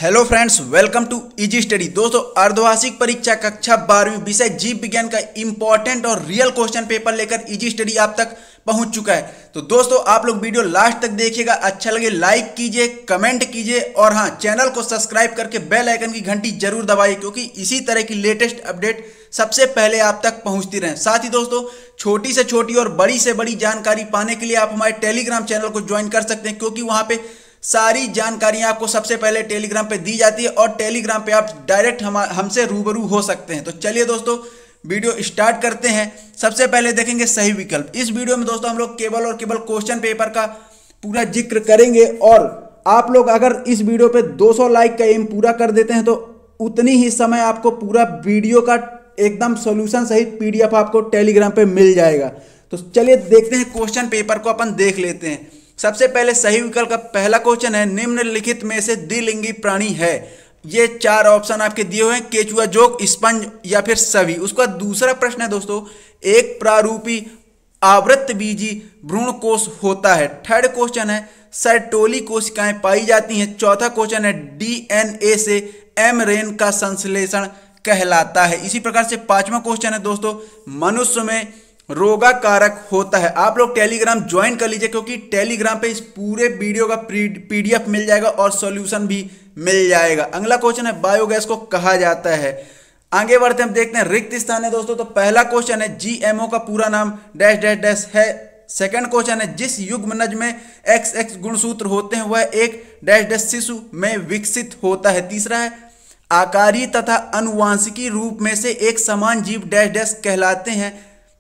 Hello friends, welcome to easy study. दोस्तों, अर्धवार्षिक परीक्षा कक्षा 12वीं विषय जीव विज्ञान का इंपॉर्टेंट और रियल क्वेश्चन पेपर लेकर इजी स्टडी आप तक पहुंच चुका है। तो दोस्तों, आप लोग वीडियो लास्ट तक देखिएगा। अच्छा लगे लाइक कीजिए, कमेंट कीजिए और हाँ, चैनल को सब्सक्राइब करके बेल आइकन की घंटी जरूर दबाइए, क्योंकि इसी तरह की लेटेस्ट अपडेट सबसे पहले आप तक पहुंचती रहे। साथ ही दोस्तों, छोटी से छोटी और बड़ी से बड़ी जानकारी पाने के लिए आप हमारे टेलीग्राम चैनल को ज्वाइन कर सकते हैं, क्योंकि वहां पे सारी जानकारियां आपको सबसे पहले टेलीग्राम पे दी जाती है और टेलीग्राम पे आप डायरेक्ट हमसे रूबरू हो सकते हैं। तो चलिए दोस्तों, वीडियो स्टार्ट करते हैं। सबसे पहले देखेंगे सही विकल्प। इस वीडियो में दोस्तों हम लोग केवल और केवल क्वेश्चन पेपर का पूरा जिक्र करेंगे, और आप लोग अगर इस वीडियो पे 200 लाइक का एम पूरा कर देते हैं तो उतनी ही समय आपको पूरा वीडियो का एकदम सोल्यूशन सहित पीडीएफ आपको टेलीग्राम पे मिल जाएगा। तो चलिए देखते हैं, क्वेश्चन पेपर को अपन देख लेते हैं। सबसे पहले सही विकल्प का पहला क्वेश्चन है, निम्नलिखित में से द्विलिंगी प्राणी है। ये चार ऑप्शन आपके दिए हुए हैं, केचुआ, जोक, स्पंज या फिर सभी। उसका दूसरा प्रश्न है दोस्तों, एक प्रारूपी आवृतबीजी भ्रूणकोश होता है। थर्ड क्वेश्चन है, सर्टोली कोशिकाएं पाई जाती हैं। चौथा क्वेश्चन है, डीएनए से एमरेन का संश्लेषण कहलाता है। इसी प्रकार से पांचवा क्वेश्चन है दोस्तों, मनुष्य में रोगाकारक होता है। आप लोग टेलीग्राम ज्वाइन कर लीजिए, क्योंकि टेलीग्राम पे इस पूरे वीडियो का पीडीएफ मिल जाएगा और सॉल्यूशन भी मिल जाएगा। अगला क्वेश्चन है, बायोगैस को कहा जाता है। आगे बढ़ते हम देखते हैं रिक्त स्थान है दोस्तों। तो पहला क्वेश्चन है, जीएमओ का पूरा नाम डैश डैश डैश है। सेकंड क्वेश्चन है, जिस युग्मनज में XX गुणसूत्र होते हैं वह एक डैश डैश शिशु में विकसित होता है। तीसरा है, आकारी तथा अनुवांशिकी रूप में से एक समान जीव डैश डैश कहलाते हैं।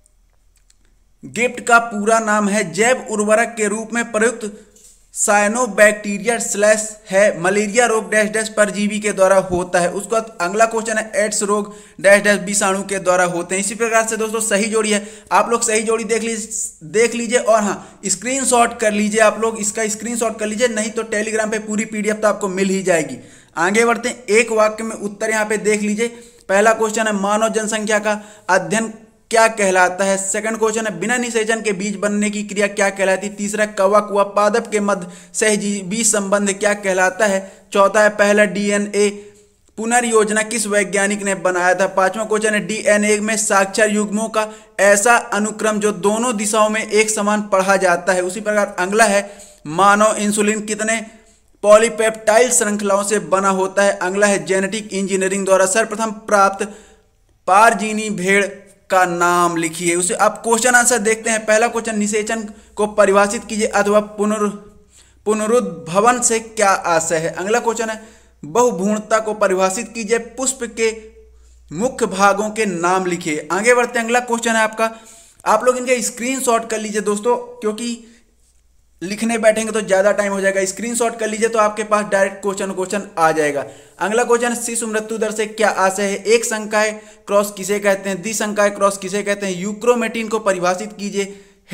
गिफ्ट का पूरा नाम है, जैव उर्वरक के रूप में प्रयुक्त साइनोबैक्टीरिया स्लैश है। मलेरिया रोग डैश डैश परजीवी के द्वारा होता है। उसका अगला क्वेश्चन है, एड्स रोग डैश डैश विषाणु के द्वारा होते हैं। इसी प्रकार से दोस्तों सही जोड़ी है, आप लोग सही जोड़ी देख लीजिए और हाँ, स्क्रीनशॉट कर लीजिए। आप लोग इसका स्क्रीनशॉट कर लीजिए, नहीं तो टेलीग्राम पे पूरी पीडीएफ तो आपको मिल ही जाएगी। आगे बढ़ते हैं, एक वाक्य में उत्तर यहाँ पे देख लीजिए। पहला क्वेश्चन है, मानव जनसंख्या का अध्ययन क्या कहलाता है। सेकंड क्वेश्चन है, बिना निषेचन के बीज बनने की क्रिया क्या कहलाती है। तीसरा, कौवा कुआ पादप के मध्य सहजीवी संबंध क्या कहलाता है। चौथा है, पहला डीएनए पुनर्योजना किस वैज्ञानिक ने बनाया था। पांचवा क्वेश्चन है, डीएनए में साक्षर युग्मों का ऐसा अनुक्रम जो दोनों दिशाओं में एक समान पढ़ा जाता है। उसी प्रकार अगला है, मानव इंसुलिन कितने पॉलीपेप्टाइड श्रृंखलाओं से बना होता है। अगला है, जेनेटिक इंजीनियरिंग द्वारा सर्वप्रथम प्राप्त पारजीनी भेड़ का नाम लिखिए। उसे आप क्वेश्चन आंसर देखते हैं। पहला क्वेश्चन, निषेचन को परिभाषित कीजिए अथवा पुनरुद्भवन से क्या आशय है। अगला क्वेश्चन है, बहुभ्रूणता को परिभाषित कीजिए। पुष्प के मुख्य भागों के नाम लिखिए। आगे बढ़ते हैं, अगला क्वेश्चन है आपका, आप लोग इनके स्क्रीनशॉट कर लीजिए दोस्तों, क्योंकि लिखने बैठेंगे तो ज्यादा टाइम हो जाएगा। स्क्रीनशॉट कर लीजिए तो आपके पास डायरेक्ट क्वेश्चन आ जाएगा। अगला क्वेश्चन, शिशु मृत्यु दर से क्या आशय है। एक संकाय क्रॉस किसे कहते हैं। द्विसंकाय क्रॉस किसे कहते हैं। यूक्रोमेटिन को परिभाषित कीजिए।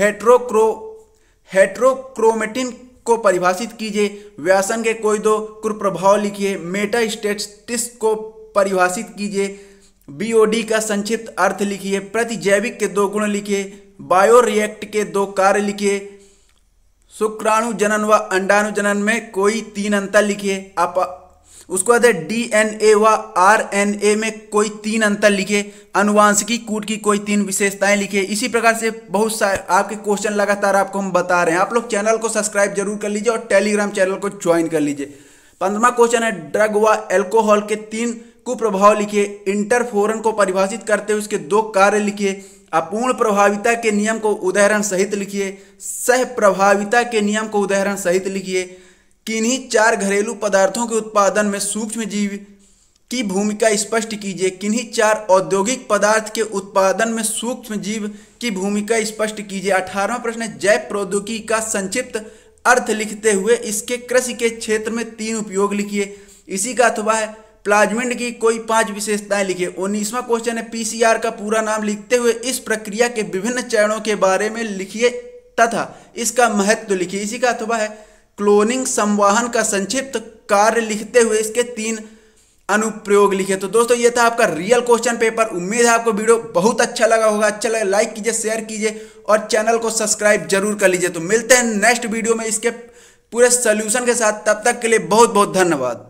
हेट्रोक्रोमेटिन को परिभाषित कीजिए। व्यासन के कोई दो कुप्रभाव लिखिए। मेटास्टेटिस को परिभाषित कीजिए। बीओडी का संक्षिप्त अर्थ लिखिए। प्रतिजैविक के दो गुण लिखिए। बायोरिएक्ट के दो कार्य लिखिए। शुक्राणु जनन व अंडाणु जनन में कोई 3 अंतर लिखिए। आप उसको बाद डीएनए व आरएनए में कोई 3 अंतर लिखिए। अनुवांशिकी कूट की कोई 3 विशेषताएं लिखिए। इसी प्रकार से बहुत सारे आपके क्वेश्चन लगातार आपको हम बता रहे हैं। आप लोग चैनल को सब्सक्राइब जरूर कर लीजिए और टेलीग्राम चैनल को ज्वाइन कर लीजिए। 15वां क्वेश्चन है, ड्रग व एल्कोहल के 3 कुप्रभाव लिखिए। इंटरफोरन को परिभाषित करते हुए उसके 2 कार्य लिखिए। अपूर्ण प्रभाविता के नियम को उदाहरण सहित लिखिए। सह प्रभाविता के नियम को उदाहरण सहित लिखिए। किन्हीं 4 घरेलू पदार्थों के उत्पादन में सूक्ष्म जीव की भूमिका स्पष्ट कीजिए। किन्हीं 4 औद्योगिक पदार्थ के उत्पादन में सूक्ष्म जीव की भूमिका स्पष्ट कीजिए। 18वां प्रश्न है, जैव प्रौद्योगिकी का संक्षिप्त अर्थ लिखते हुए इसके कृषि के क्षेत्र में 3 उपयोग लिखिए। इसी का अथवा है, प्लाज्मिड की कोई 5 विशेषताएं लिखिए। 19वां क्वेश्चन है, पीसीआर का पूरा नाम लिखते हुए इस प्रक्रिया के विभिन्न चरणों के बारे में लिखिए तथा इसका महत्व लिखिए। इसी का अथवा है, क्लोनिंग संवाहन का संक्षिप्त कार्य लिखते हुए इसके 3 अनुप्रयोग लिखे। तो दोस्तों, ये था आपका रियल क्वेश्चन पेपर। उम्मीद है आपको वीडियो बहुत अच्छा लगा होगा। अच्छा लगे लाइक कीजिए, शेयर कीजिए और चैनल को सब्सक्राइब जरूर कर लीजिए। तो मिलते हैं नेक्स्ट वीडियो में इसके पूरे सोल्यूशन के साथ। तब तक के लिए बहुत बहुत धन्यवाद।